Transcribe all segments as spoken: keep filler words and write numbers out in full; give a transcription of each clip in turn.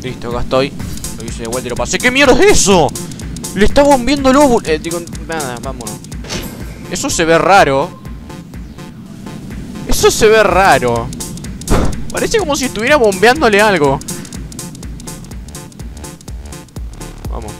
Listo, acá estoy. Lo hice de vuelta y lo pasé. ¿Qué mierda es eso? Le está bombeando el óvulo. Eh, digo, nada, vámonos. Eso se ve raro. Eso se ve raro. Parece como si estuviera bombeándole algo. Vamos.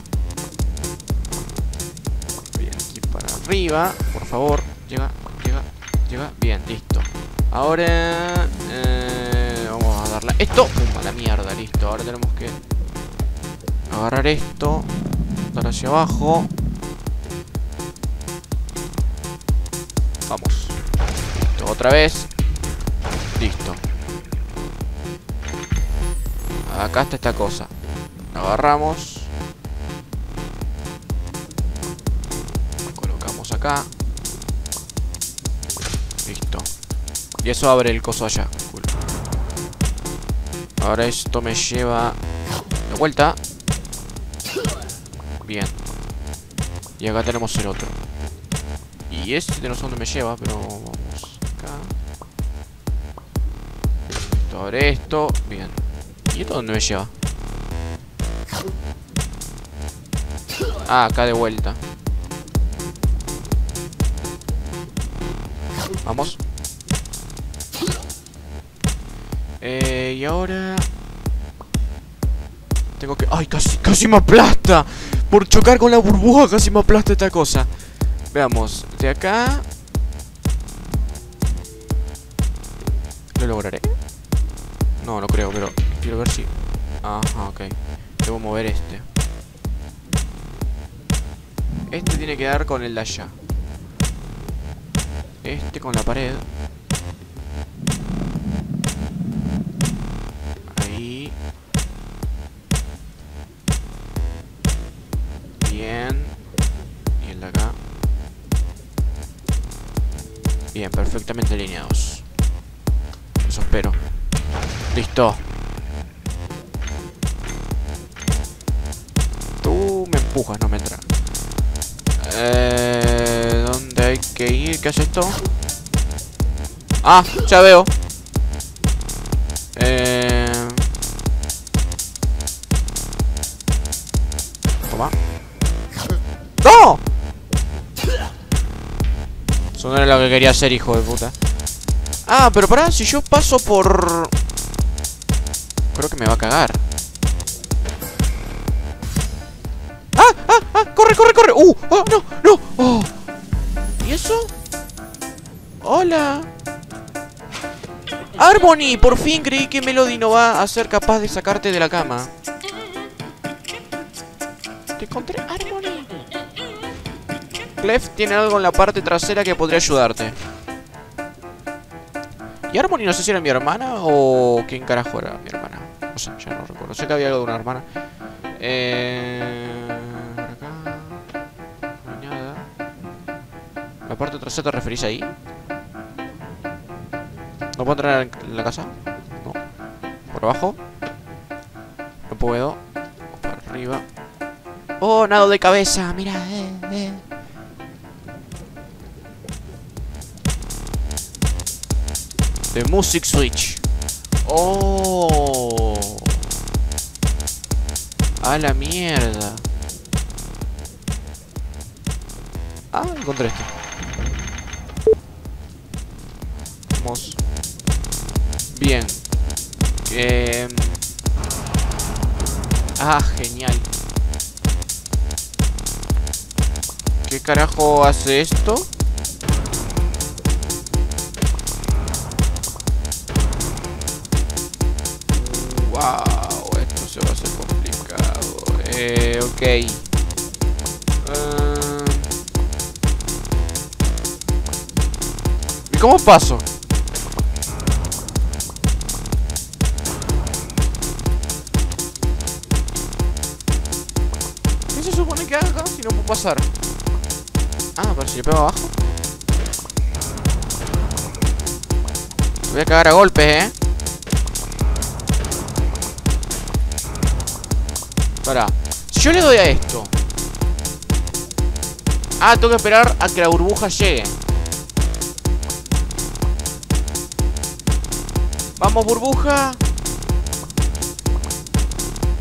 Bien, aquí para arriba. Por favor. Llega, llega, llega. Bien, listo. Ahora... Eh, vamos a darle... Esto. Pum, a la mierda, listo. Ahora tenemos que... agarrar esto. Dar hacia abajo. Vamos. Listo, otra vez. Listo. Acá está esta cosa. Agarramos. Colocamos acá. Listo. Y eso abre el coso allá. Cool. Ahora esto me lleva de vuelta. Bien. Y acá tenemos el otro. Y este no sé dónde me lleva, pero vamos acá. Listo, abre esto. Bien. ¿Y esto dónde me lleva? Ah, acá de vuelta. Vamos. Eh, y ahora... Tengo que... ¡Ay! Casi, casi me aplasta. Por chocar con la burbuja casi me aplasta esta cosa. Veamos. De acá... ¿Lo lograré? No, no creo, pero... Quiero ver si... Ajá, ok. Debo mover este. Este tiene que dar con el de allá. Este con la pared. Ahí. Bien. Y el de acá. Bien, perfectamente alineados. Eso espero. Listo. Tú me empujas, no me entras. Eh, ¿Dónde hay que ir? ¿Qué hace esto? Ah, ya veo. Eh... Toma. ¡No! Eso no era lo que quería hacer, hijo de puta. Ah, pero pará, si yo paso por... Creo que me va a cagar. ¡Ah! ¡Ah! ¡Ah! ¡Corre, corre, corre! ¡Uh! ¡Oh, no! ¡No! ¡Oh! ¿Y eso? ¡Hola! ¡Harmony! Por fin creí que Melody no va a ser capaz de sacarte de la cama. Te encontré, Harmony. Clef tiene algo en la parte trasera que podría ayudarte. Y Harmony no sé si era mi hermana o quién carajo era mi hermana. No sé, ya no recuerdo. Sé que había algo de una hermana. Eh... Por acá... No hay nada. ¿La parte trasera te referís ahí? ¿No puedo entrar en la casa? No. ¿Por abajo? No puedo. Por arriba. ¡Oh, nado de cabeza! Mira, eh, eh. The Music Switch. ¡Oh! ¡A la mierda! Ah, encontré esto. Vamos. Bien. Eh... Ah, genial. ¿Qué carajo hace esto? Wow, esto se va a hacer complicado. Eh, ok. Uh... ¿Y cómo paso? ¿Qué se supone que haga si no puedo pasar? Ah, pero si le pego abajo. Me voy a cagar a golpes, eh. Pará. Si yo le doy a esto. Ah, tengo que esperar a que la burbuja llegue. Vamos, burbuja.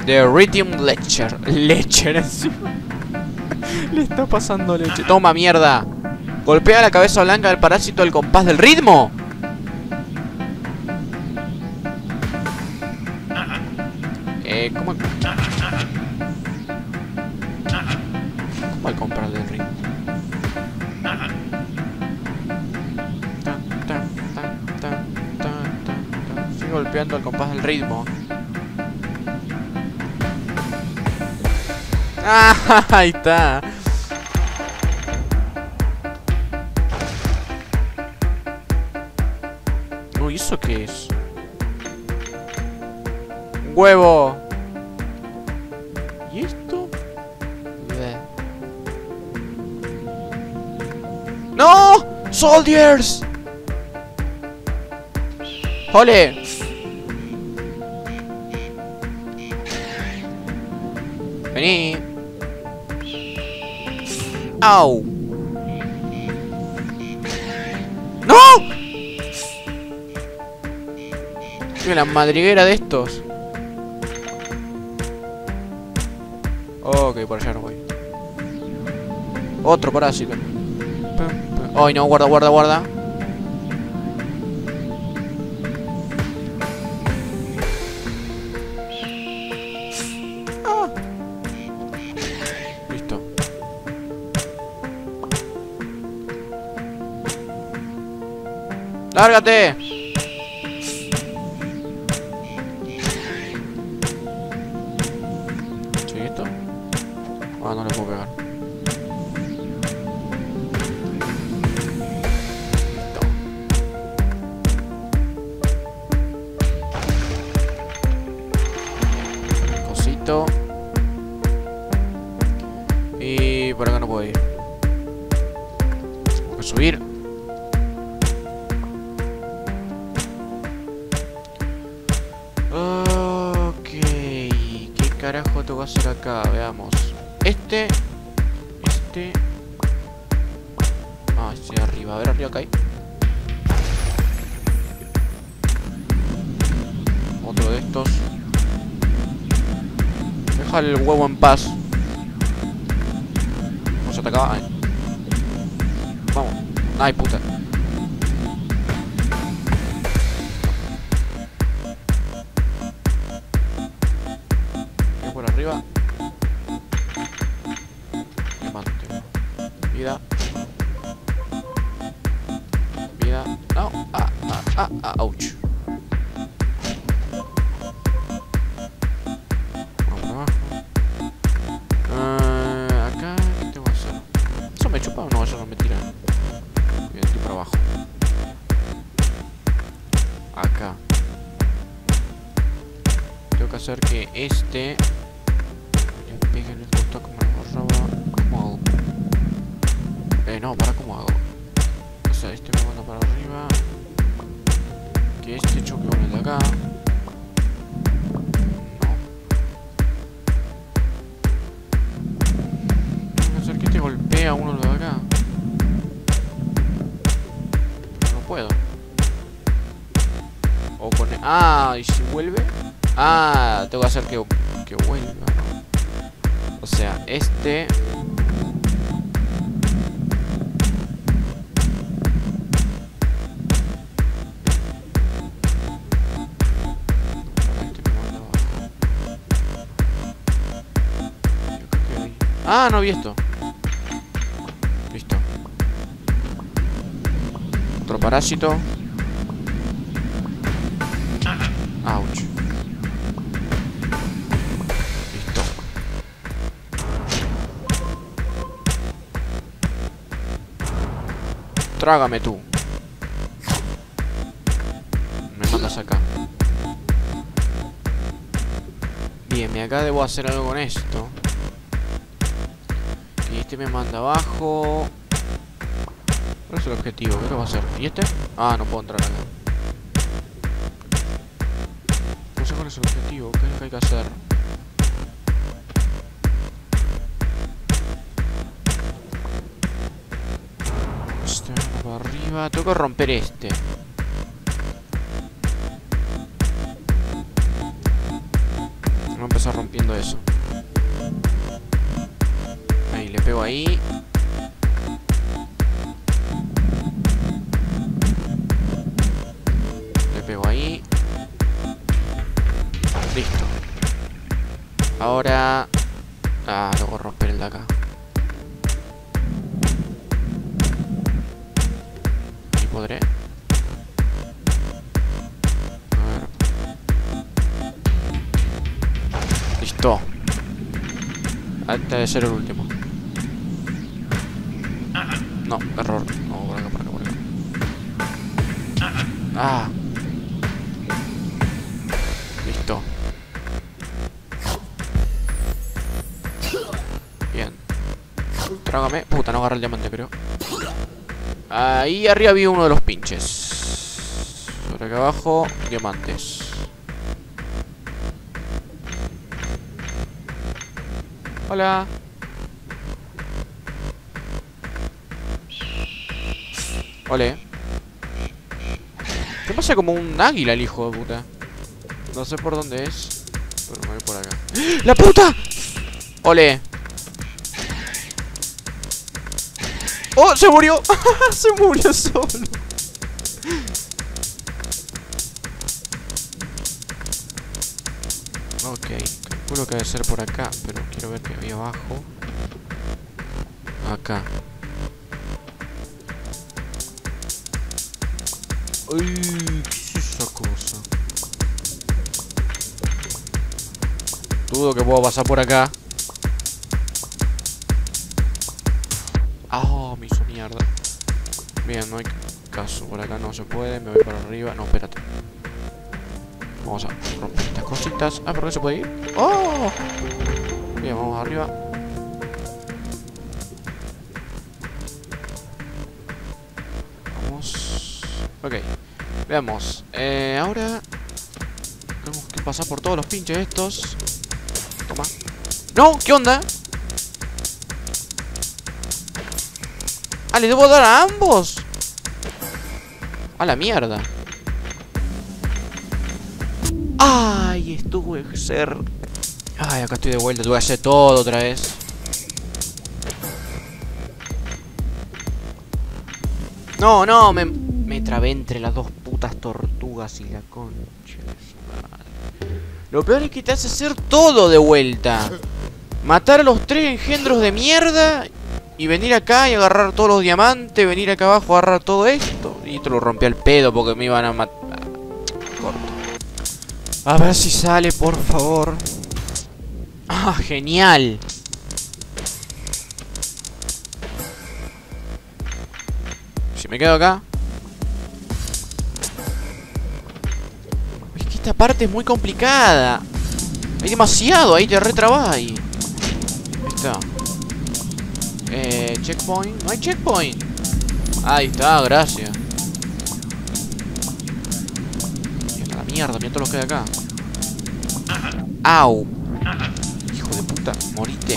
The Rhythm Lecture. Lecture encima. Le está pasando leche. Toma, mierda. Golpea la cabeza blanca del parásito del compás del ritmo. Eh, ¿cómo? ¿Cómo al compás del ritmo? Tan, tan, tan, tan, tan, tan, tan. Sigue golpeando el compás del ritmo. Ah, ahí está. Uy, ¿eso qué es? Un huevo. ¿Y esto? Bleh. ¡No! ¡Soldiers! ¡Ole! Vení. ¡Au! ¡No! Tío, la madriguera de estos. Ok, por allá no voy. Otro parásito. Ay, no, guarda, guarda, guarda. Ah. Listo. ¡Lárgate! ¿Sí, esto? Ah, no le puedo pegar. Cosito. Y por acá no puedo ir. Tengo que subir. Ok. ¿Qué carajo tengo que hacer acá? Veamos. Este. Este. Ah, este arriba. A ver, arriba acá hay. Otro de estos. Deja el huevo en paz. Vamos a atacar. Ay. Vamos. Ay, puta. Voy por arriba. Diamante. Vida. Vida. No. Ah, ah, ah, ah. Ouch. Vamos abajo. Uh, acá, ¿qué tengo que hacer? ¿Eso me chupa o no? Eso no me tira. Bien, estoy para abajo. Acá. Tengo que hacer que este le pegue en el gusto como lo roba. ¿Cómo hago? Eh, no, para cómo hago. O sea, este me manda para arriba. Que este choque con el de acá. No. Tengo que hacer que este golpee a uno de acá. Pero no puedo. O pone... Ah, ¿y si vuelve? Ah, tengo que hacer que, que vuelva, ¿no? O sea, este... Este me manda abajo. Yo creo que ahí. Ah, no vi esto. Listo. Otro parásito. Ouch. Listo. Trágame tú. Me mandas acá. Bien, me acá debo hacer algo con esto. Y este me manda abajo. ¿Cuál es el objetivo? ¿Qué lo va a hacer? ¿Y este? Ah, no puedo entrar acá. No sé cuál es el objetivo. ¿Qué es lo que hay que hacer? Este va para arriba. Tengo que romper este. Vamos a empezar rompiendo eso. Ahí, le pego ahí. Le pego ahí. Listo. Ahora... Ah, tengo que romper el de acá. Ahí podré. A ver. Listo. Este debe ser el último. No, error. No, por acá, por acá, por acá. Ah. Listo. Bien. Trágame. Puta, no agarra el diamante, creo. Ahí arriba había uno de los pinches. Por acá abajo, diamantes. Hola. Ole. ¿Qué pasa como un águila el hijo de puta? No sé por dónde es, pero me voy por acá. ¡La puta! Ole. ¡Oh! ¡Se murió! Se murió solo. Ok, calculo que debe ser por acá, pero quiero ver qué había abajo. Acá. Uy, ¿qué es esa cosa? Dudo que puedo pasar por acá. Ah, oh, me hizo mierda. Bien, no hay caso. Por acá no se puede. Me voy para arriba. No, espérate. Vamos a romper estas cositas. Ah, ¿por qué se puede ir? ¡Oh! Bien, vamos arriba. Vamos. Ok. Veamos. Eh, ahora tenemos que pasar por todos los pinches estos. Toma. ¡No! ¿Qué onda? Ah, ¿le debo dar a ambos? A la mierda. Ay, estuve ser. Ay, acá estoy de vuelta. Tuve que hacer todo otra vez. No, no, me, me trabé entre las dos putas tortugas y la concha de su madre. Lo peor es que te hace hacer todo de vuelta. Matar a los tres engendros de mierda y venir acá y agarrar todos los diamantes. Venir acá abajo a agarrar todo esto. Y te lo rompí al pedo porque me iban a matar. Corto. A ver si sale, por favor. Ah, genial. Si me quedo acá. Es que esta parte es muy complicada. Hay demasiado, ahí te retrabas ahí. Ahí está. Eh, checkpoint. No hay checkpoint. Ahí está, gracias. Mira la mierda, mira todo lo que hay acá. Au. Hijo de puta, moriste.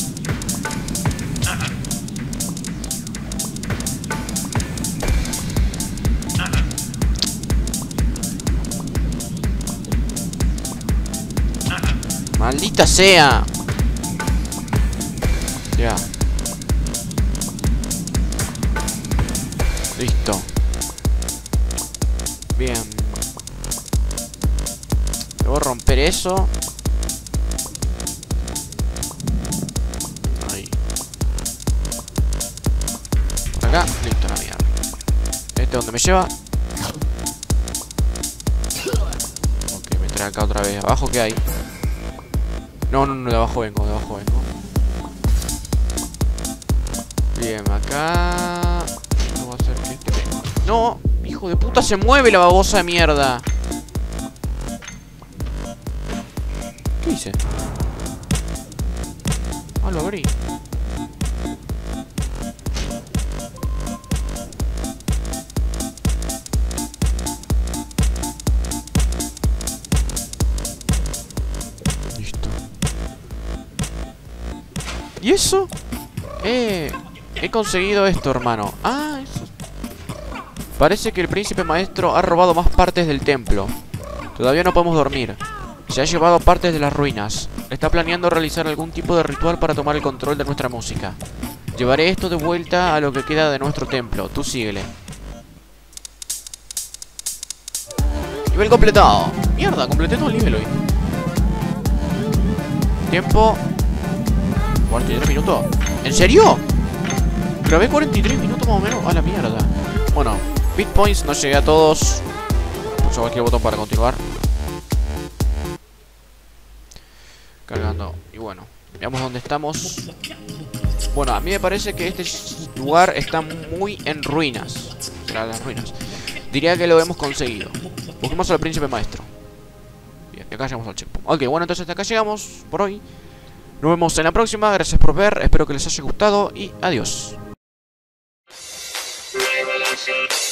Maldita sea. Ya. Listo. Bien. Debo romper eso. Ahí. Por acá. Listo, la mierda. Este es donde me lleva. Ok, me trae acá otra vez. ¿Abajo qué hay? No, no, no, de abajo vengo, de abajo vengo. Bien, acá. No va a ser que este venga. No, hijo de puta, se mueve la babosa de mierda. ¿Qué hice? Ah, lo abrí. Listo. ¿Y eso? Eh, he conseguido esto, hermano. Ah, eso. Parece que el príncipe maestro ha robado más partes del templo. Todavía no podemos dormir. Se ha llevado partes de las ruinas. está planeando realizar algún tipo de ritual para tomar el control de nuestra música. Llevaré esto de vuelta a lo que queda de nuestro templo. Tú síguele. Nivel completado. Mierda, completé todo el nivel hoy. Tiempo cuarenta y tres minutos. ¿En serio? Grabé cuarenta y tres minutos más o menos. A la mierda. Bueno, Beat Points, no llegué a todos. Pulso cualquier botón para continuar. Cargando. Y bueno, veamos dónde estamos. Bueno, a mí me parece que este lugar está muy en ruinas. Será las ruinas. Diría que lo hemos conseguido. Busquemos al príncipe maestro. Bien, y acá llegamos al checkpoint. Ok, bueno, entonces hasta acá llegamos por hoy. Nos vemos en la próxima. Gracias por ver. Espero que les haya gustado. Y adiós.